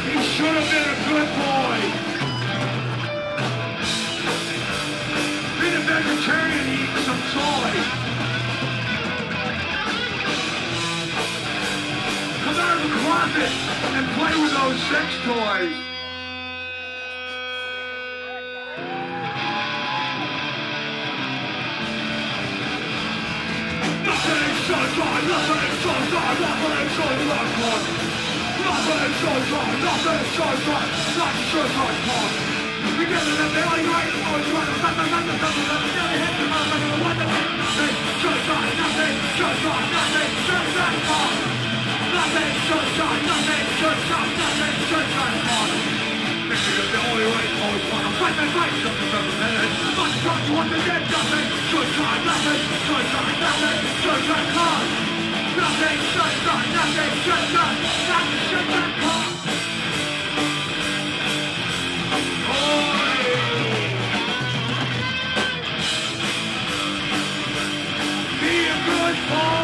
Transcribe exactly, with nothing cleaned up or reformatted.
He should have been a good boy. Been a vegetarian eating some soy. Come out of the closet and play with those sex toys. Nothing sunshine, nothing sunshine, nothing sunshine. Nothing sunshine, nothing sunshine, nothing sunshine pond. We get it up there, all you right, all you right, nothing, nothing, nothing, nothing, nothing, hit the motherfucker, what the fuck? Nothing sunshine, nothing sunshine, nothing sunshine pond. Nothing sunshine, nothing sunshine, nothing sunshine pond. Michigan, the only way, always want to fight and fight, something from the minute. Much talk once again, nothing sunshine, nothing sunshine, nothing sunshine pond. Nothing sunshine, nothing sunshine, nothing sunshine pond. Be a good boy.